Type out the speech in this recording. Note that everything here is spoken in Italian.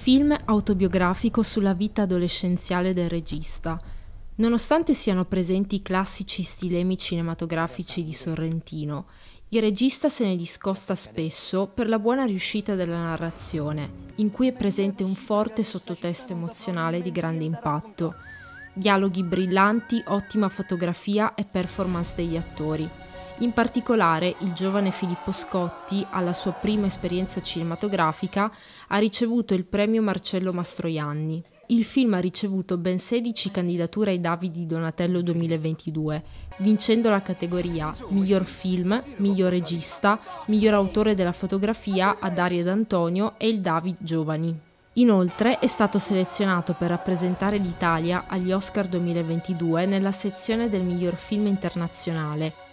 Film autobiografico sulla vita adolescenziale del regista. Nonostante siano presenti i classici stilemi cinematografici di Sorrentino, il regista se ne discosta spesso per la buona riuscita della narrazione, in cui è presente un forte sottotesto emozionale di grande impatto, dialoghi brillanti, ottima fotografia e performance degli attori. In particolare, il giovane Filippo Scotti, alla sua prima esperienza cinematografica, ha ricevuto il premio Marcello Mastroianni. Il film ha ricevuto ben 16 candidature ai David di Donatello 2022, vincendo la categoria Miglior Film, Miglior Regista, Miglior Autore della Fotografia a Dario D'Antonio e il David Giovani. Inoltre è stato selezionato per rappresentare l'Italia agli Oscar 2022 nella sezione del Miglior Film Internazionale,